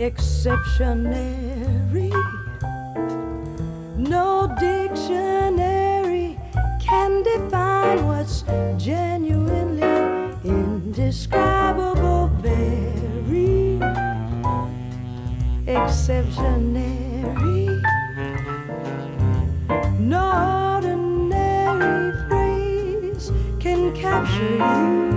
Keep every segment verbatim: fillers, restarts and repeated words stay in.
exceptionary. No dictionary can define what's genuinely indescribable, very exceptionary. No ordinary phrase can capture you.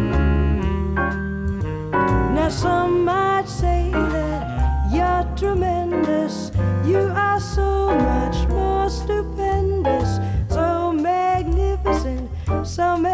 Now some might say that you're tremendous, you are so much more stupendous, so magnificent, so magnificent.